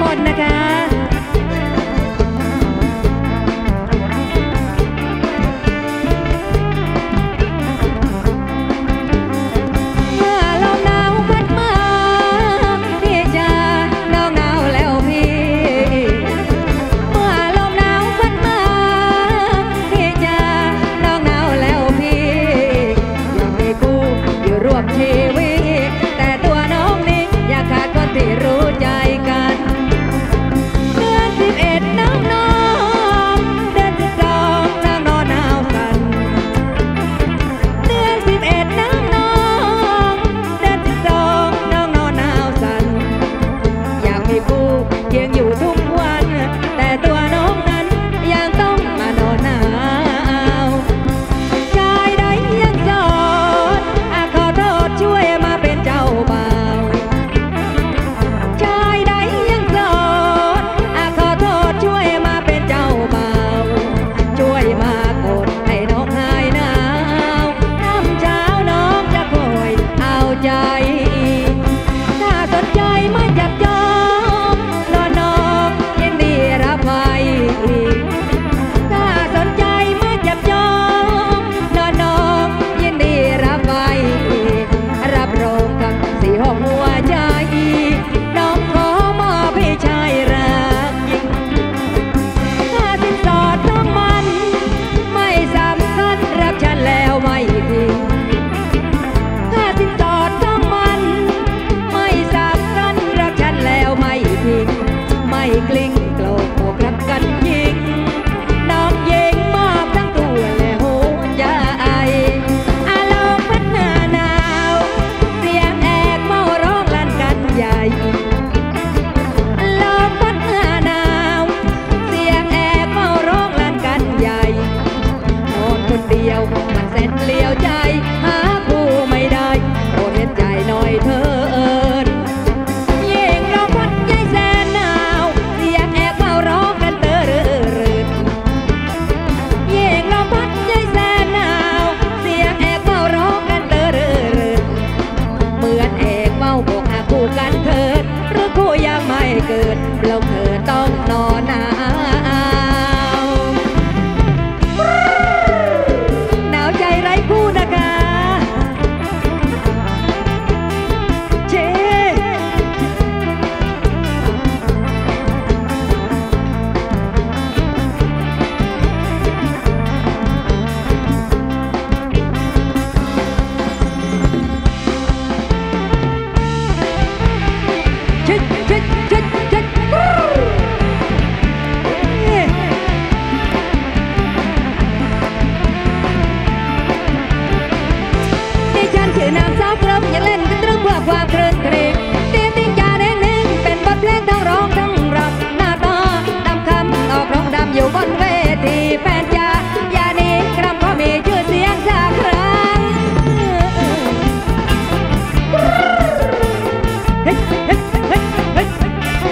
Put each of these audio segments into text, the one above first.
คนนะคะเ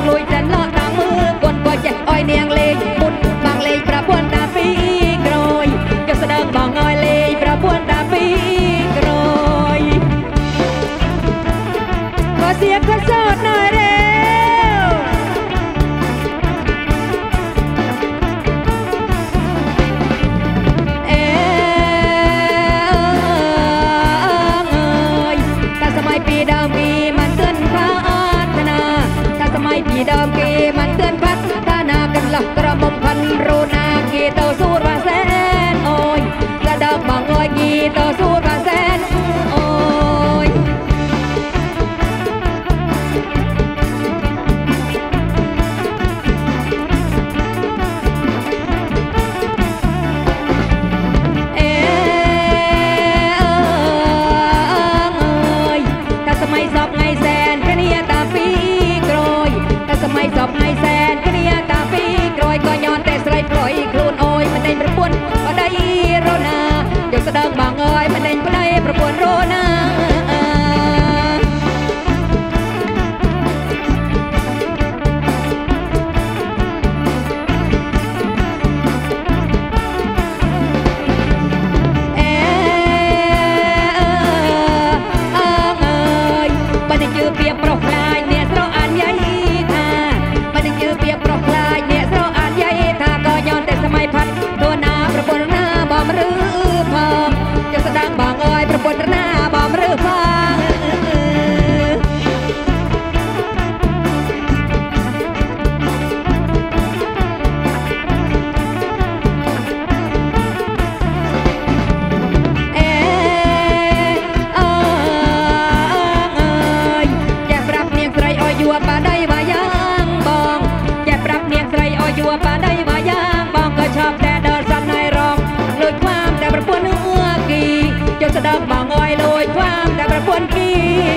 ลอยจันละทางมือกวนก็จะอ้อยเนียงเลงมุดบางเลงประปวนตาปีกรอยจะแสดงบางอ้อยเลงประปวนตาปีกรอยขอเสียงคนโสดหน่อยเร็วปีเดิมกีมันเตือนพัฒนาถ้าสมัยปีเดิมกีมันเตือนพัฒนากันหลักกระบอกพันรูนากีเต่าสู้ว่าแสนโอ้ยกระดับบางอ้อยกีเต่าสู้ว่าแสนโอ้ยไม่สอบไม่แสนเคลียตาปีกรอยก็ย้อนแต่ใส่ปล่อยครูนโอยมันได้ประปวนก็ได้โรนาเดี๋ยวแสดงบางอ้อยมันได้ประปวนโรนาบันทึกเปียกปลอกลายเนี่ยเราอ่านยัยพัดโดนนาประปนหน้าบอมหรือพองจะแสดงบางอ้อยประปนหน้าบอมหรือพองแกปรับเนียงใส่อ้อยยัวปาได้มายังบองแกปรับเนียงใส่อ้อยยัวปาได้มายังชอบแต่เดินสันในรองลอยความแต่ประปวนเนื้อกีจนแสดงบางอ้อยลอยความแต่ประปวนกี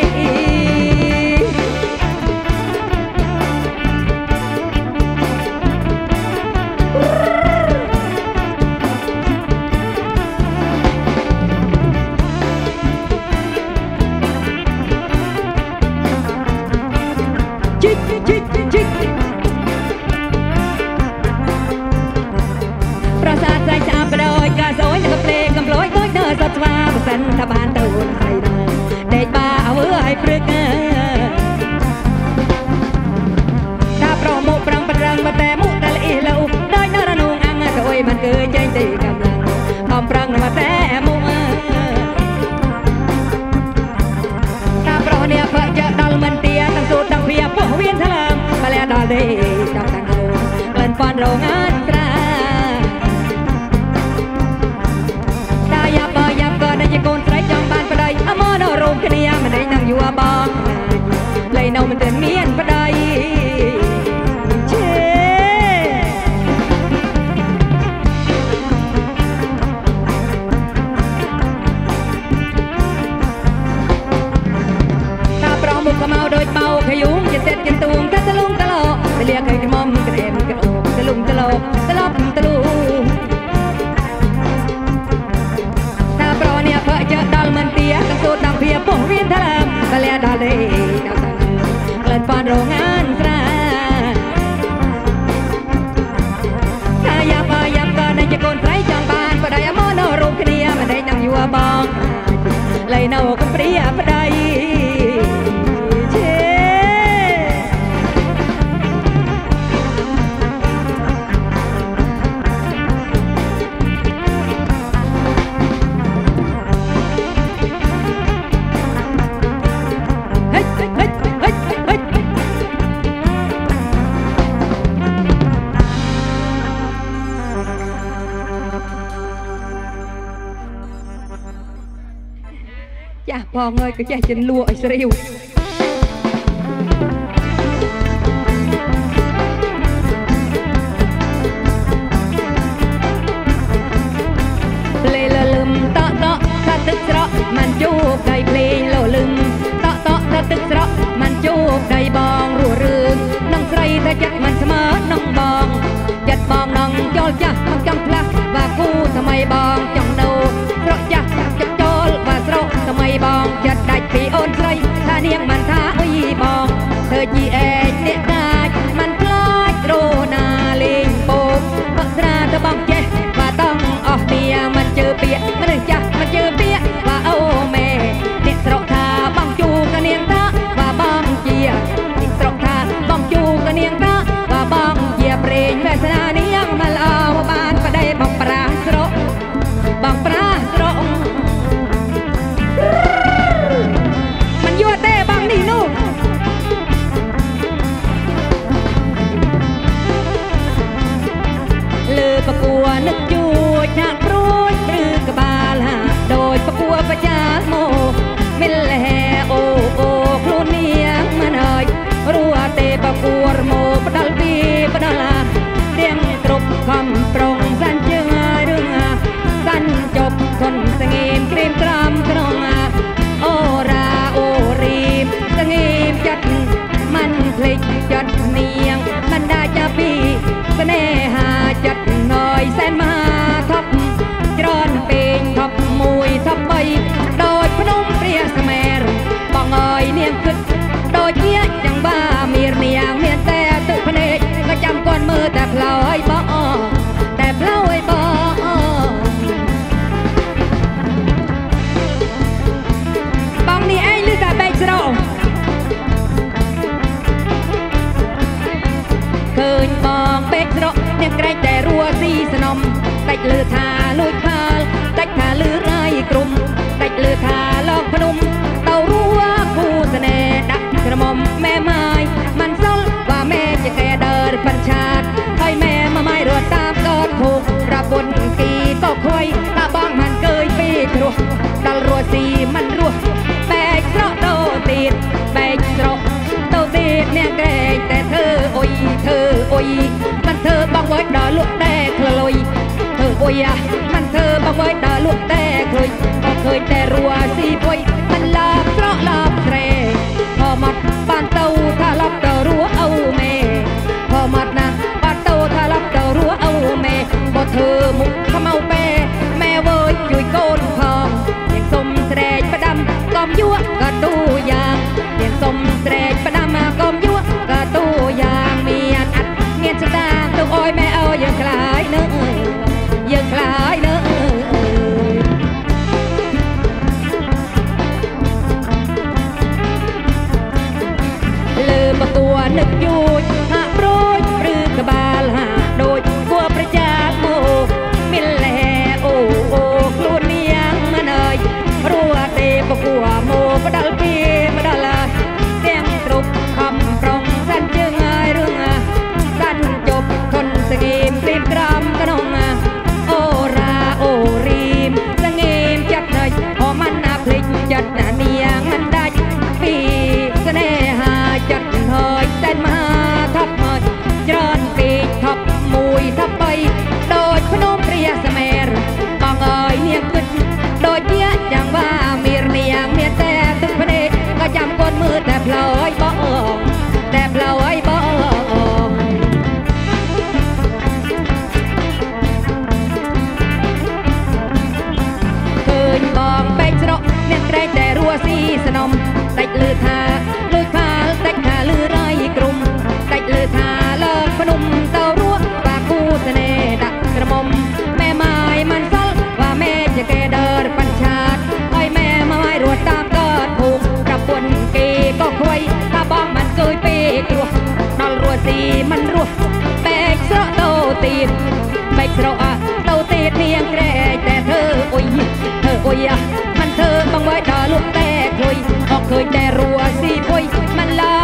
จิกจิกจิกประสาทใจชาบดอยกาโซยนักเพลงกำลอยก้อยเดินสัตว์มาประสันทบานตูนไทยนาเด็กบ้าเอาไว้ปรึกถ้าโปรโมปรังปรังมาแต่มุตะลีเราได้นรนุงอังโอยมันเกิดใจตีกำลังพร้อมปรังมาแต่มุถ้าโปรเนี่ยเพื่อจะดัลมันเตียตั้งสูตรตั้งเพียพวกเวียนทะลังมาแล้วดอลเดย์จับตั้งเอาเงินฟอนโรงงานตราโกนใส่จอมบานประไดอมอนรูปคณียมันได้นั่งอยู่บองเลยเนามันเดินเมียนประไดเช่ตาปลอมบุกขมาโดยเป่าขยุงจะเสร็จกันตูงถ้าตะลุงตะโลไปเรียกเคยกระมอมกระเด็นกระโอกตะลุงตะโลตะลอบตะลุงเจอดอลมันเตียตั้งสูตรตั้งเพียพวกเวียนทะเลมาแล้วดอลเลยดาวตั้งเกิดปอนโรงงานตราถ้าอยากก็ในจะโกนใส่จองบานก็ได้มโนรูปคณียมันได้นั่งอยู่บองเลยเนาก็เปรี้ยประไดเช่จ้าพอเงยก็แจ้จนลัวไอ้สริวเลยละลืมตะตะถ้าตึกระมันจูบได้เพลงละลืมตะตะถ้าตึกระมันจูบได้บองรัวรืนน้องใครถ้าจัดมันเสมอน้องบองจัดบองน้องจอลจ้ามันจำพลักว่ากูทำไมบองจังโนเพราะจ้าจัดจอลว่าเราทำไมบองจัดได้ปีโอนใครถ้าเนียงมันท่าอุ้ยบองเธอจีเอเนี่ยได้ประกัวนึกจูฉากปรุยหรือกระบาลโดยประกัวประจาโมมิลแลโอโอครูเนียงมันเอ่ยรัวเตประกัวโมปดัลปีปดัลเรียงตรบคำปรองสันเจือเรื่องสันจบคนสงีมกรีมกรำกรองโอราโอรีมสงีมจัดมันพลิกจัดเนียงมันได้จะปีเสน่หาจัดหน่อยแสนมาทับจรอนเป็นทับมวยทับใบโดยพนมเปรียสแมรบองอ้อยเนียงขึ้นโดยเยี่ยจังบ้ามีเนียงเมียนแต่ตึกพเนจก็จำก้อนมือแต่เพลาไอ้บ่แต่เพลาไอ้บ่บองนี่ไอ้ลือแต่ใบสระเคยมองเป็กสระเนี่ยไกลแต่รัวซีสนมได้เลือทาลุยพาลได้ทาลือไรกลุ่มได้เลือทาลอกพนมเต่ารัวคู่เสน่ห์ดักกระหม่อมแม่ไม้มันซ้อนว่าแม่จะแก่เดินปัญชาติให้แม่มาไม่รวดตามก็ถูกระบนกีก็คอยตาบ้องมันเกยปีกรัวดัลรัวซีมันรัวแบกสระโตตีดแบกสระโตตีดเนี่ยแกแต่เธอโอยเธอโอยมันเธอบังไว้ดอลุกแต่เคยเธอโอยมันเธอบังไว้ดอลุกแต่เคยก็เคยแต่รัวซีปวยมันลาบเพราะลาบเทรพอมัดปานเต้าถ้ารับเต้ารัวเอาเมพอมัดนะปานเต้าถ้ารับเต้ารัวเอาเมบ่เธอมุกขมเอาเปแม่เว้ยจุยโกนพองยังสมแสดงประดำกอมยั่วก็ตู้ยางยังสมแสดงประดำกอมยั่วก็ตู้ยางเมียนอัดเมียนสตางตุ้งอ้อยแม่เอายังคลายเนื้อยังคลายเนื้อลืมประกัวนึกยูดหาโปรยหรือกระบาลหาโดยกัวประจาโมมิลแลโอโอครูเนียงมันเอ่ยรัวเตประกัวโมปดัลปีปดัลเสียงตรุบคำปรองสันจึงไงเรื่องสันจบคนสงีมกรีมกรำกระนองโอราโอรีมสงีมจัดเลยพอมันนาพลิกจัดเนียงมันได้ปีเสน่หาจัดหอยเต้นมาทับหอยจรอนปีทับมวยทับไปโดยพนมเปรียสแมรบองเอ๋ยเนียงขึ้นโดยเยี่ยจังว่ามีเนียงเมียแต่ตึกพเนก็จำก้นมือแต่เพลาไอ้บ่แต่เพลาไอ้บ่เคยบองไปสระเนี่ยไกลแต่รัวซีสนมได้ลือทาลุยพาลได้ทาลือไรกลุ่มได้ลือทาเลิกพนมเต่ารัวปากคู่เสน่ห์ดักกระหม่อมแม่ไม้มันซ้อนว่าแม่จะแก่เดินปัญชาติให้แม่มาไม่รวดตามก็ถูกกับบนกีก็ควยตาบ้องมันเกยปีกรัวดอลรัวซีมันรัวแบกสระโตตีดแบกสระโตตีดเนียงแกรแต่เธอโอยเธอโอยมันเธอบังไว้ดอลุกแต่เคยก็เคยแต่รัวซีปวยมันลา